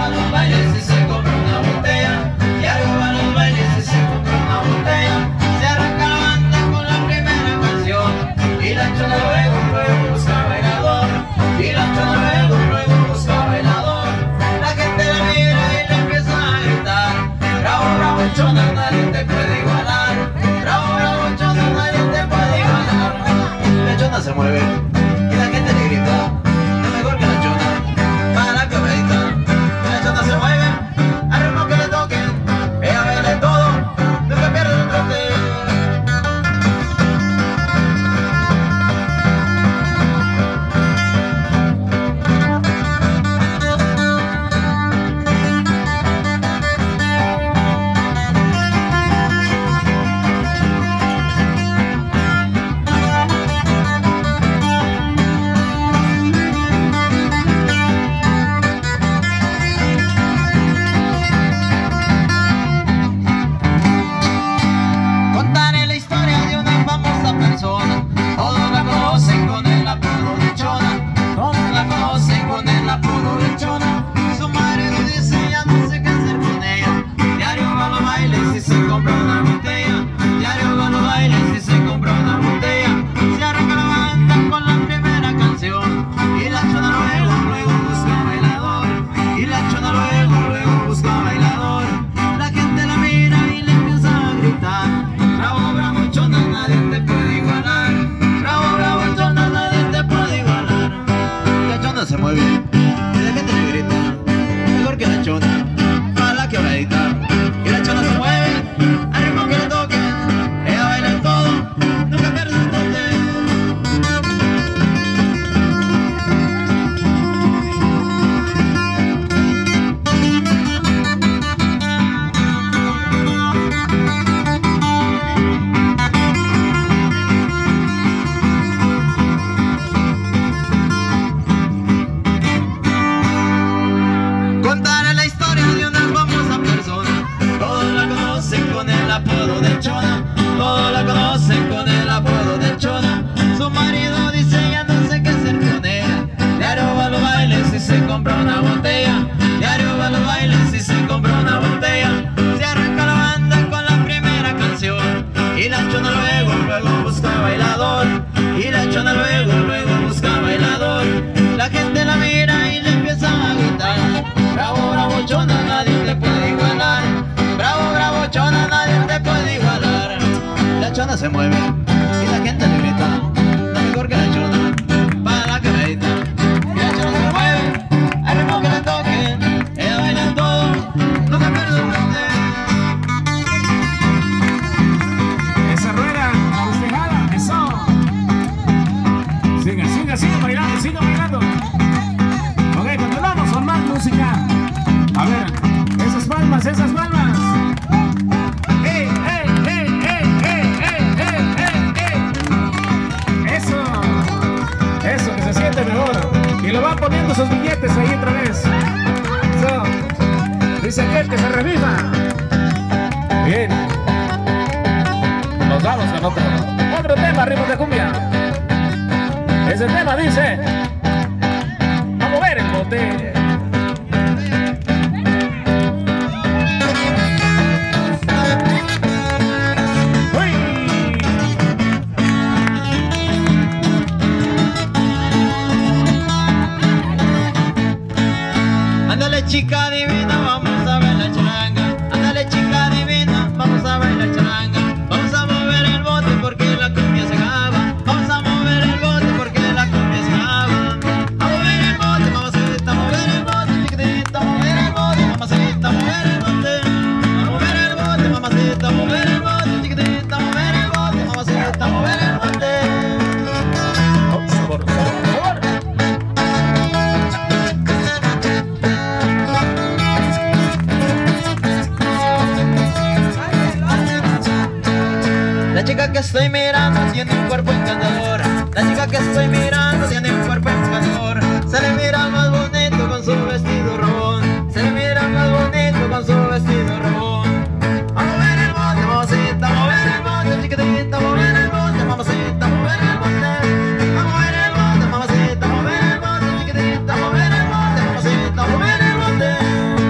va a los bailes y se compra una botella. Diario va a los bailes y se compra una botella. Se arranca la banda con la primera canción. Y la chona luego busca bailador. Y la chona luego busca bailador. La gente la mira y le empieza a gritar: bravo, bravo, chona, nadie te puede igualar. Bravo, bravo, chona, nadie te puede igualar. La chona se mueve y la gente le grita: es mejor que la chona, para la quebradita. La chona se mueve al ritmo que le toquen. Ella baila todo, nunca pierde un trote. Se mueve y la gente le grita: mejor que la chona, para la quebradita. Y la chona se mueve al ritmo que le toquen. Ella baila en todo, nunca pierde su trote. Todos la conocen con el apodo de chona. Su marido dice ya no sé qué hacer con ella. Diario va a los bailes y se compra una botella. Diario va a los bailes y se compra una botella. Se arranca la banda con la primera canción. Y la chona luego busca bailador. Y la chona luego busca bailador. La gente la mira y le empieza a gritar: bravo, bravo, chona, nadie te puede igualar. Bravo, bravo, chona, nadie te puede igualar. La chona se mueve y la gente le grita: no mejor que la chona, para la quebradita. Y la chona se mueve al ritmo que le toquen. Ella baila en todo, nunca pierde su mente. Esa rueda despejada, eso. Siga bailando. Ok, continuamos con más música. A ver, esas palmas. Eso que se siente mejor. Y lo van poniendo sus billetes ahí otra vez. Eso. Dice que se reviva. Bien. Nos vamos con otro tema, ritmo de cumbia. Ese tema dice: a mover el bote. Ándale chica divina, vamos a ver la charanga. Ándale chica divina, vamos a ver la charanga. Vamos a mover el bote porque la cumbia se acaba. Vamos a mover el bote porque la cumbia se acaba. A mover el bote, mamacita, a mover el bote, chiquitita, a mover el bote, mamacita, a mover el bote. A mover el bote, mamacita, a mover el bote, chiquitita, a mover el bote, mamacita, a mover el bote. Sabor. La chica que estoy mirando tiene un cuerpo encantador. La chica que estoy mirando tiene un cuerpo encantador. Se le mira más bonito con su vestido robón. Se le mira más bonito con su vestido robón. A mover el bote, mamacita, a mover el bote, chiquitita, a mover el bote, mamacita, a mover el bote. A mover el bote, mamacita, a mover el bote, chiquitita, a mover el bote, mamacita, a mover el bote.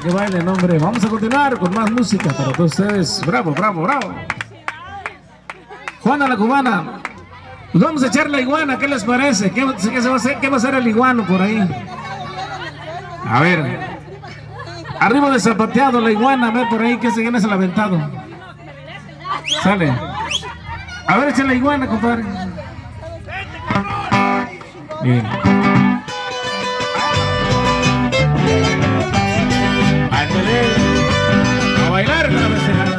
que bailen, hombre. Vamos a continuar con más música para todos ustedes. Bravo, bravo, bravo. Juana la Cubana. Pues vamos a echar la iguana, ¿qué les parece? ¿Qué va a hacer? ¿Qué va a hacer el iguano por ahí? A ver. Arriba de zapateado la iguana, a ver por ahí, ¿quién es el aventado? Sale. A ver, echa la iguana, compadre. Bien. A bailar la becerrada.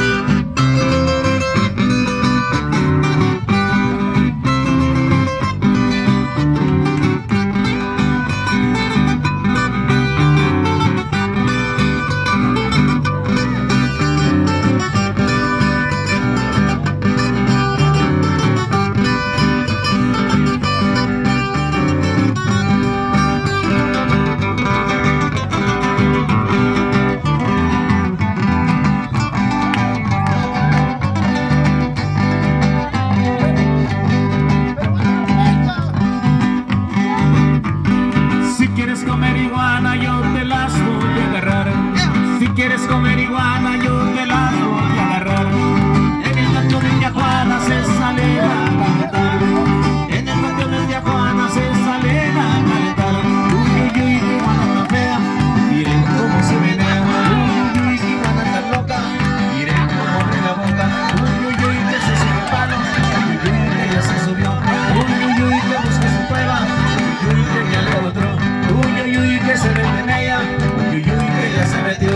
quieres comer iguana, yo te la voy a agarrar. En el patio de Tijuana se sale a calentar. En el patio de Tijuana se sale a calentar. Uy, uy, uy, qué iguana tan fea, miren cómo se menea. Uy, uy, uy, qué iguana tan loca, miren cómo abre la boca. Uy, uy, uy, que se sube el palo. Uy, uy, uy, que ya se subió. Uy, uy, uy, que busca su prueba. Uy, uy, que ya le otro. Uy, uy, uy, que se mete en ella. Uy, uy, uy, que ya se metió.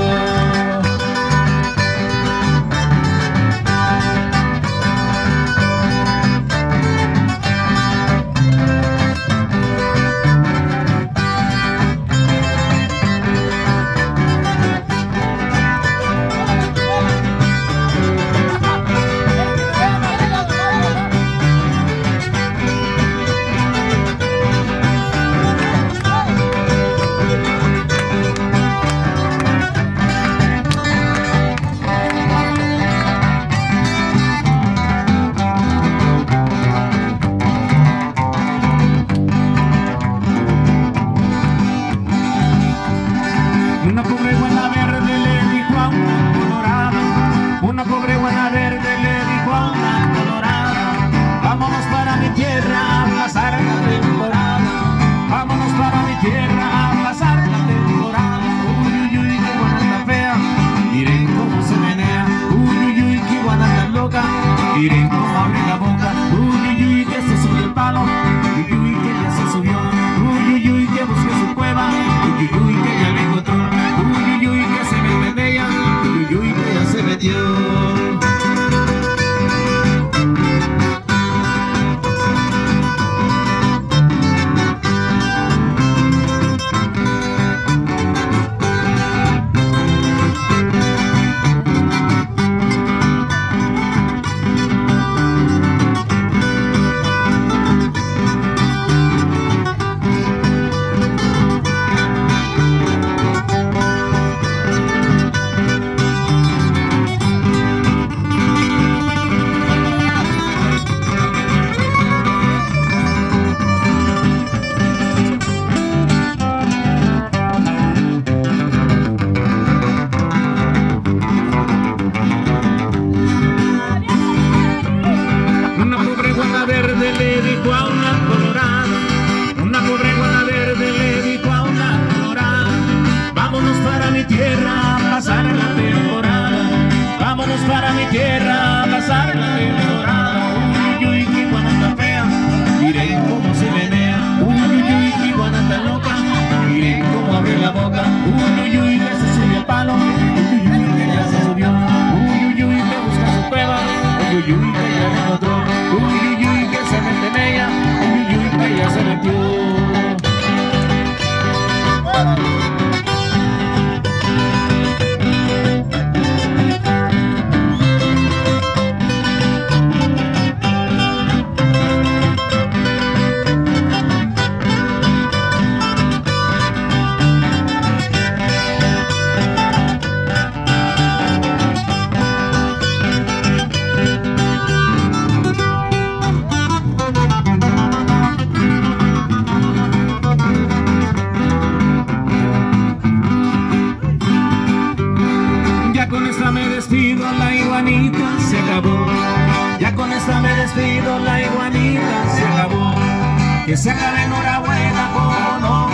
Una pobre iguana verde le dijo a una colorada. Una pobre iguana verde le dijo a una colorada: vámonos para mi tierra a pasar la temporada. Vámonos para mi tierra a pasar la temporada. Uy, uy, uy, qué iguana tan fea, miren cómo se menea. Uy, uy, uy, qué iguana tan loca, miren cómo abre la boca. Uy, uy, uy, que se sube el palo. Uy, uy, uy, que ya se subió. Uy, uy, uy, que busque su cueva. Uy, uy, uy, que ya le encontró. Uy, uy, uy, que se mete en ella. Uy, uy, uy, que ya se metió. Una pobre iguana verde le dijo a una colorada. Una pobre iguana verde le dijo a una colorada: vámonos para mi tierra a pasar la temporada. Vámonos para mi tierra a pasar la temporada. Uy, uy, uy, qué iguana tan fea, miren cómo se menea. Uy, uy, uy, qué iguana tan loca, miren cómo abre la boca. Uy, uy, uy, que se subió el palo. Uy, uy, uy, que ya se subió. Uy, uy, uy, que busca su cueva. Uy, uy, uy, que ya le encontró. Uy, uy, uy, que se mete en ella. Uy, uy, uy, que ya se metió. iguanita se acabó. Ya con esta me despido, la iguanita se acabó. Que se acabe, enhorabuena, como no.